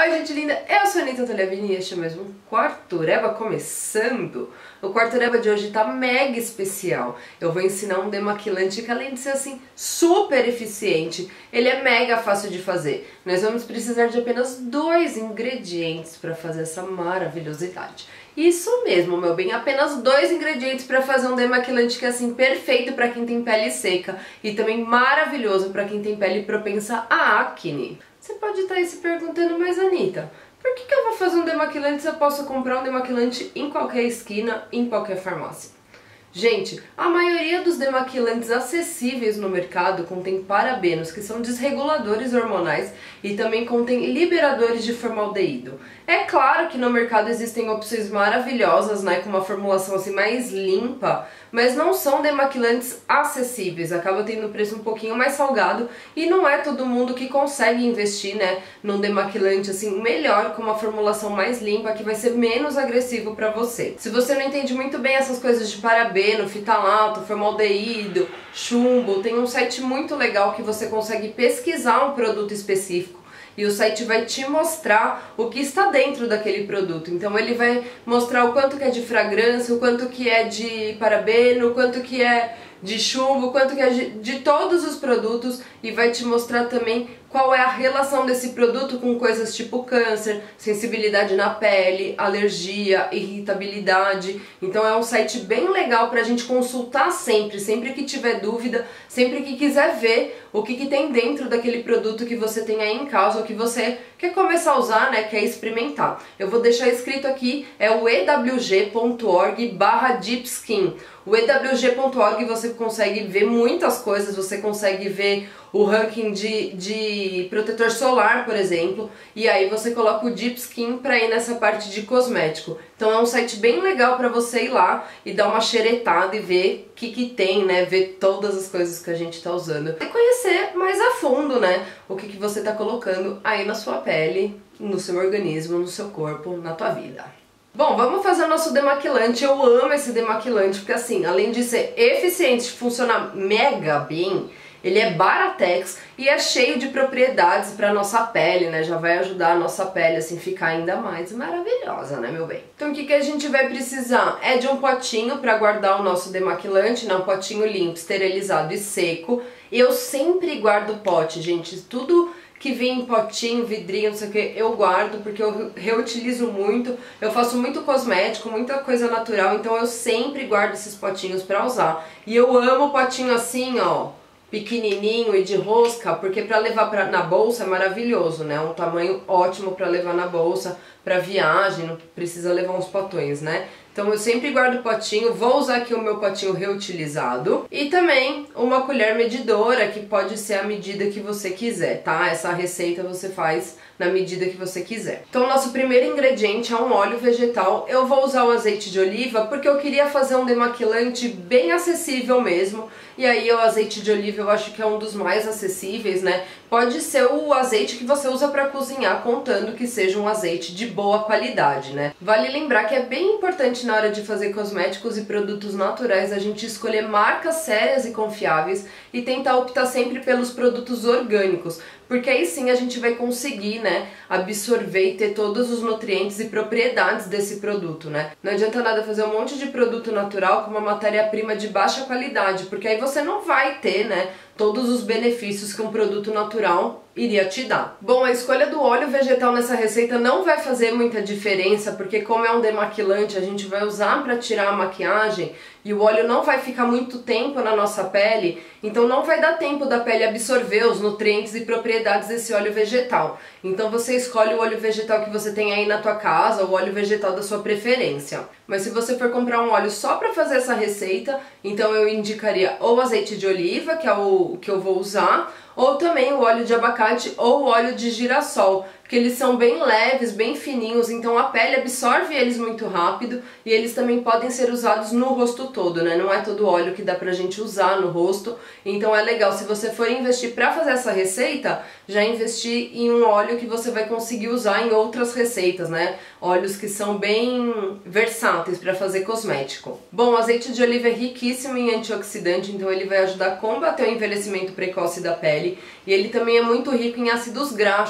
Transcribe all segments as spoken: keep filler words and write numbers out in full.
Oi gente linda, eu sou a Anitta Toliavini e este é mesmo um Quartureba começando. O Quartureba de hoje tá mega especial. Eu vou ensinar um demaquilante que, além de ser assim super eficiente, ele é mega fácil de fazer. Nós vamos precisar de apenas dois ingredientes para fazer essa maravilhosidade. Isso mesmo, meu bem, apenas dois ingredientes para fazer um demaquilante que é assim perfeito para quem tem pele seca e também maravilhoso para quem tem pele propensa a acne. Você pode estar aí se perguntando, mas Anitta, por que que eu vou fazer um demaquilante se eu posso comprar um demaquilante em qualquer esquina, em qualquer farmácia? Gente, a maioria dos demaquilantes acessíveis no mercado contém parabenos, que são desreguladores hormonais, e também contém liberadores de formaldeído. É claro que no mercado existem opções maravilhosas, né, com uma formulação assim mais limpa, mas não são demaquilantes acessíveis, acaba tendo um preço um pouquinho mais salgado e não é todo mundo que consegue investir, né, num demaquilante assim melhor, com uma formulação mais limpa, que vai ser menos agressivo para você. Se você não entende muito bem essas coisas de parabeno, fitalato, formaldeído, chumbo, tem um site muito legal que você consegue pesquisar um produto específico e o site vai te mostrar o que está dentro daquele produto. Então ele vai mostrar o quanto que é de fragrância, o quanto que é de parabeno, o quanto que é de chumbo, o quanto que é de, de todos os produtos, e vai te mostrar também qual é a relação desse produto com coisas tipo câncer, sensibilidade na pele, alergia, irritabilidade. Então é um site bem legal pra gente consultar sempre, sempre que tiver dúvida, sempre que quiser ver o que, que tem dentro daquele produto que você tem aí em casa ou que você quer começar a usar, né, quer experimentar. Eu vou deixar escrito aqui, é o e w g ponto org barra deep skin. O e w g ponto org você consegue ver muitas coisas, você consegue ver o ranking de, de protetor solar, por exemplo, e aí você coloca o Deep Skin para ir nessa parte de cosmético. Então é um site bem legal para você ir lá e dar uma xeretada e ver o que que tem, né, ver todas as coisas que a gente tá usando. E conhecer mais a fundo, né, o que que você tá colocando aí na sua pele, no seu organismo, no seu corpo, na tua vida. Bom, vamos fazer o nosso demaquilante. Eu amo esse demaquilante porque, assim, além de ser eficiente, de funcionar mega bem, ele é baratex e é cheio de propriedades para nossa pele, né? Já vai ajudar a nossa pele assim ficar ainda mais maravilhosa, né, meu bem? Então o que que a gente vai precisar? É de um potinho para guardar o nosso demaquilante, né? Um potinho limpo, esterilizado e seco. Eu sempre guardo pote, gente. Tudo que vem em potinho, vidrinho, não sei o que, eu guardo porque eu reutilizo muito, eu faço muito cosmético, muita coisa natural, então eu sempre guardo esses potinhos pra usar. E eu amo potinho assim, ó, pequenininho e de rosca, porque pra levar pra, na bolsa é maravilhoso, né? Um tamanho ótimo pra levar na bolsa, pra viagem, não precisa levar uns potões, né? Então eu sempre guardo o potinho, vou usar aqui o meu potinho reutilizado e também uma colher medidora, que pode ser a medida que você quiser, tá? Essa receita você faz na medida que você quiser. Então o nosso primeiro ingrediente é um óleo vegetal. Eu vou usar o azeite de oliva porque eu queria fazer um demaquilante bem acessível mesmo. E aí o azeite de oliva eu acho que é um dos mais acessíveis, né? Pode ser o azeite que você usa para cozinhar, contando que seja um azeite de boa qualidade, né? Vale lembrar que é bem importante na hora de fazer cosméticos e produtos naturais a gente escolher marcas sérias e confiáveis e tentar optar sempre pelos produtos orgânicos, porque aí sim a gente vai conseguir, né, absorver e ter todos os nutrientes e propriedades desse produto, né? Não adianta nada fazer um monte de produto natural com uma matéria-prima de baixa qualidade, porque aí você não vai ter, né, todos os benefícios que um produto natural iria te dar. Bom, a escolha do óleo vegetal nessa receita não vai fazer muita diferença, porque como é um demaquilante, a gente vai usar para tirar a maquiagem e o óleo não vai ficar muito tempo na nossa pele, então não vai dar tempo da pele absorver os nutrientes e propriedades desse óleo vegetal. Então você escolhe o óleo vegetal que você tem aí na tua casa, o óleo vegetal da sua preferência. Mas se você for comprar um óleo só para fazer essa receita, então eu indicaria ou azeite de oliva, que é o que eu vou usar, ou também o óleo de abacate ou o óleo de girassol, porque eles são bem leves, bem fininhos, então a pele absorve eles muito rápido e eles também podem ser usados no rosto todo, né? Não é todo óleo que dá pra gente usar no rosto, então é legal, se você for investir pra fazer essa receita, já investir em um óleo que você vai conseguir usar em outras receitas, né? Óleos que são bem versáteis para fazer cosmético. Bom, o azeite de oliva é riquíssimo em antioxidante, então ele vai ajudar a combater o envelhecimento precoce da pele, e ele também é muito rico em ácidos graxos,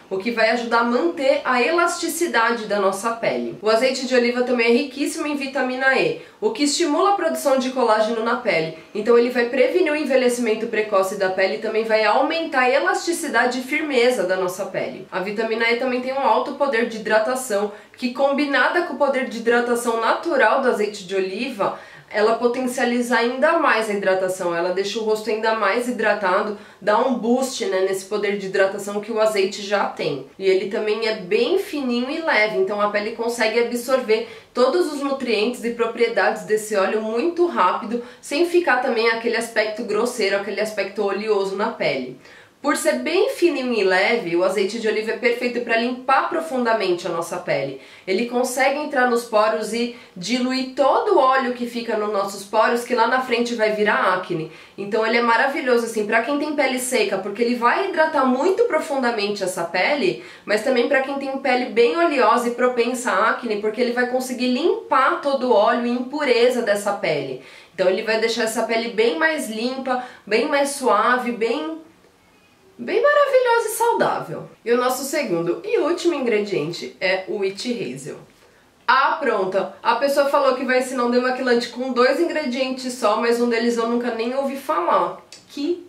o que vai ajudar a manter a elasticidade da nossa pele. O azeite de oliva também é riquíssimo em vitamina E, o que estimula a produção de colágeno na pele. Então ele vai prevenir o envelhecimento precoce da pele e também vai aumentar a elasticidade e firmeza da nossa pele. A vitamina E também tem um alto poder de hidratação, que combinada com o poder de hidratação natural do azeite de oliva, ela potencializa ainda mais a hidratação, ela deixa o rosto ainda mais hidratado, dá um boost, né, nesse poder de hidratação que o azeite já tem. E ele também é bem fininho e leve, então a pele consegue absorver todos os nutrientes e propriedades desse óleo muito rápido, sem ficar também aquele aspecto grosseiro, aquele aspecto oleoso na pele. Por ser bem fininho e leve, o azeite de oliva é perfeito para limpar profundamente a nossa pele. Ele consegue entrar nos poros e diluir todo o óleo que fica nos nossos poros, que lá na frente vai virar acne. Então ele é maravilhoso assim para quem tem pele seca, porque ele vai hidratar muito profundamente essa pele, mas também para quem tem pele bem oleosa e propensa a acne, porque ele vai conseguir limpar todo o óleo e impureza dessa pele. Então ele vai deixar essa pele bem mais limpa, bem mais suave, bem... bem maravilhosa e saudável. E o nosso segundo e último ingrediente é o Witch Hazel. Ah, pronta! A pessoa falou que vai ensinar um demaquilante com dois ingredientes só, mas um deles eu nunca nem ouvi falar. Que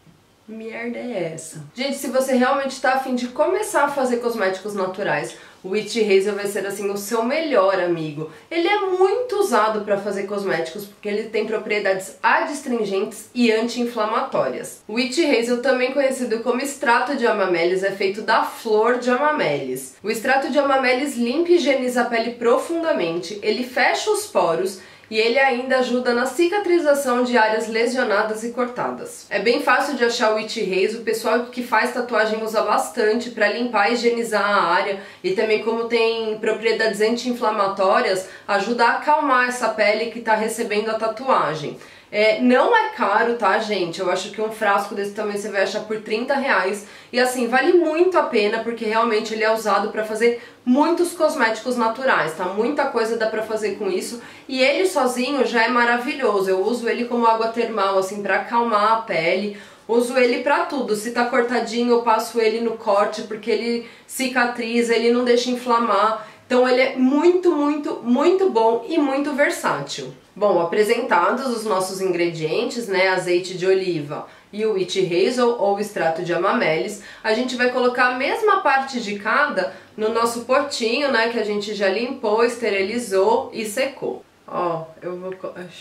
merda é essa? Gente, se você realmente está a fim de começar a fazer cosméticos naturais, o Witch Hazel vai ser assim o seu melhor amigo. Ele é muito usado para fazer cosméticos porque ele tem propriedades adstringentes e anti-inflamatórias. O Witch Hazel, também conhecido como extrato de amamélis, é feito da flor de amamélis. O extrato de amamélis limpa e higieniza a pele profundamente, ele fecha os poros e ele ainda ajuda na cicatrização de áreas lesionadas e cortadas. É bem fácil de achar o Witch Hazel, o pessoal que faz tatuagem usa bastante para limpar e higienizar a área, e também como tem propriedades anti-inflamatórias, ajuda a acalmar essa pele que está recebendo a tatuagem. É, não é caro, tá, gente? Eu acho que um frasco desse também você vai achar por trinta reais. E assim, vale muito a pena porque realmente ele é usado pra fazer muitos cosméticos naturais, tá? Muita coisa dá pra fazer com isso. E ele sozinho já é maravilhoso. Eu uso ele como água termal, assim, pra acalmar a pele. Uso ele pra tudo. Se tá cortadinho, eu passo ele no corte porque ele cicatriza, ele não deixa inflamar. Então ele é muito, muito, muito bom e muito versátil. Bom, apresentados os nossos ingredientes, né, azeite de oliva e o Witch Hazel ou extrato de amamélis, a gente vai colocar a mesma parte de cada no nosso potinho, né, que a gente já limpou, esterilizou e secou. Ó, eu vou,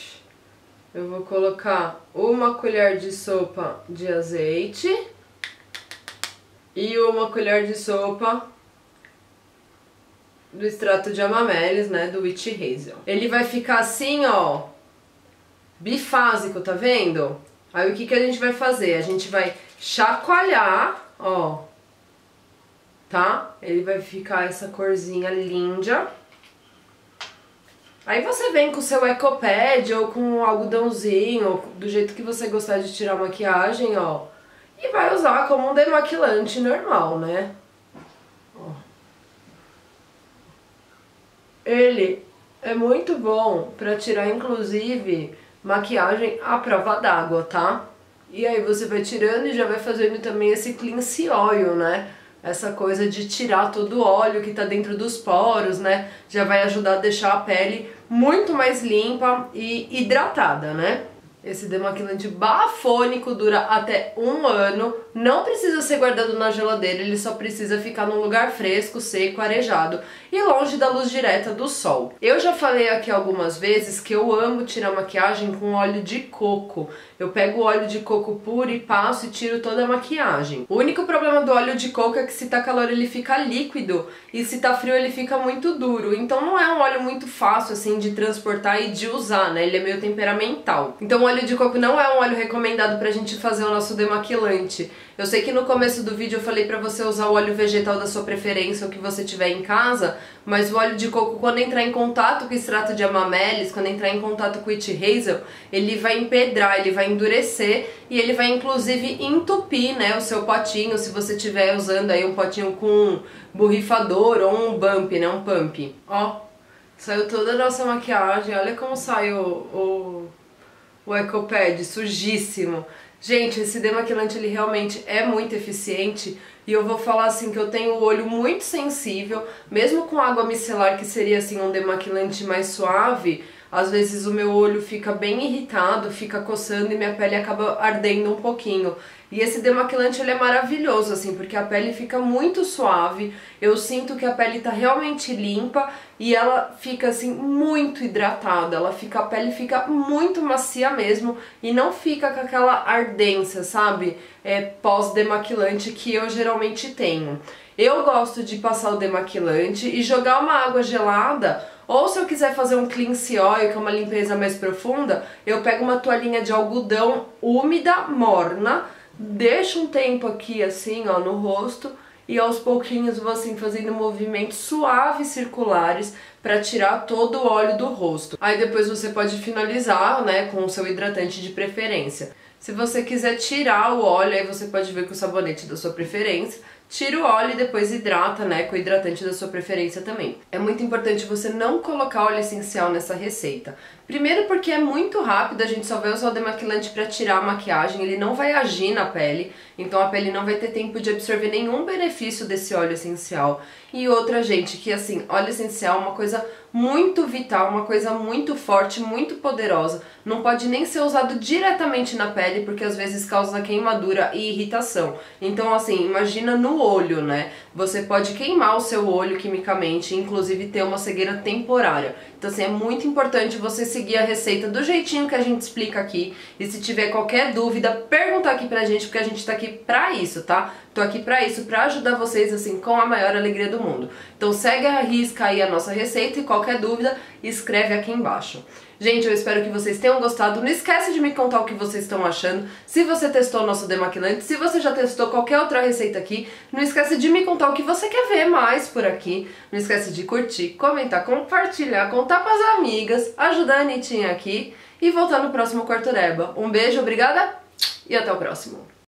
eu vou colocar uma colher de sopa de azeite e uma colher de sopa do extrato de amamélis, né, do Witch Hazel. Ele vai ficar assim, ó, bifásico, tá vendo? Aí o que que a gente vai fazer? A gente vai chacoalhar, ó, tá? Ele vai ficar essa corzinha linda. Aí você vem com o seu ecopad ou com um algodãozinho, ou do jeito que você gostar de tirar maquiagem, ó, e vai usar como um demaquilante normal, né? Ele é muito bom pra tirar, inclusive, maquiagem à prova d'água, tá? E aí você vai tirando e já vai fazendo também esse cleanse oil, né? Essa coisa de tirar todo o óleo que tá dentro dos poros, né? Já vai ajudar a deixar a pele muito mais limpa e hidratada, né? Esse demaquilante bafônico dura até um ano, não precisa ser guardado na geladeira, ele só precisa ficar num lugar fresco, seco, arejado e longe da luz direta do sol. Eu já falei aqui algumas vezes que eu amo tirar maquiagem com óleo de coco. Eu pego o óleo de coco puro e passo e tiro toda a maquiagem. O único problema do óleo de coco é que se tá calor ele fica líquido e se tá frio ele fica muito duro. Então não é um óleo muito fácil assim de transportar e de usar, né? Ele é meio temperamental. Então o óleo de coco não é um óleo recomendado pra gente fazer o nosso demaquilante. Eu sei que no começo do vídeo eu falei pra você usar o óleo vegetal da sua preferência, o que você tiver em casa, mas o óleo de coco, quando entrar em contato com o extrato de amamélis, quando entrar em contato com o Witch Hazel, ele vai empedrar, ele vai endurecer e ele vai inclusive entupir, né, o seu potinho, se você estiver usando aí um potinho com borrifador ou um bump, né, um pump. Ó, saiu toda a nossa maquiagem, olha como sai o, o, o ecopad, sujíssimo. Gente, esse demaquilante ele realmente é muito eficiente E eu vou falar assim que eu tenho o olho muito sensível, mesmo com água micelar, que seria assim um demaquilante mais suave, às vezes o meu olho fica bem irritado, fica coçando e minha pele acaba ardendo um pouquinho. E esse demaquilante ele é maravilhoso, assim, porque a pele fica muito suave, eu sinto que a pele tá realmente limpa e ela fica, assim, muito hidratada, ela fica, a pele fica muito macia mesmo e não fica com aquela ardência, sabe, é, pós-demaquilante que eu geralmente tenho. Eu gosto de passar o demaquilante e jogar uma água gelada, ou se eu quiser fazer um cleanse oil, que é uma limpeza mais profunda, eu pego uma toalhinha de algodão úmida, morna, deixo um tempo aqui assim, ó, no rosto e aos pouquinhos vou assim fazendo movimentos suaves circulares para tirar todo o óleo do rosto. Aí depois você pode finalizar, né, com o seu hidratante de preferência. Se você quiser tirar o óleo, aí você pode ver com o sabonete da sua preferência. Tira o óleo e depois hidrata, né, com o hidratante da sua preferência também. É muito importante você não colocar óleo essencial nessa receita. Primeiro porque é muito rápido, a gente só vai usar o demaquilante para tirar a maquiagem, ele não vai agir na pele, então a pele não vai ter tempo de absorver nenhum benefício desse óleo essencial. E outra, gente, que assim, óleo essencial é uma coisa muito vital, uma coisa muito forte, muito poderosa. Não pode nem ser usado diretamente na pele, porque às vezes causa queimadura e irritação. Então assim, imagina no olho, né? Você pode queimar o seu olho quimicamente, inclusive ter uma cegueira temporária. Então assim, é muito importante você seguir a receita do jeitinho que a gente explica aqui. E se tiver qualquer dúvida, perguntar aqui pra gente, porque a gente tá aqui pra isso, tá? Tô aqui pra isso, pra ajudar vocês assim com a maior alegria do mundo. Então segue a risca aí a nossa receita e qualquer dúvida, escreve aqui embaixo. Gente, eu espero que vocês tenham gostado. Não esquece de me contar o que vocês estão achando. Se você testou o nosso demaquilante, se você já testou qualquer outra receita aqui, não esquece de me contar o que você quer ver mais por aqui. Não esquece de curtir, comentar, compartilhar, contar pras amigas, ajudar a Anitinha aqui e voltar no próximo Quarto Reba. Um beijo, obrigada e até o próximo.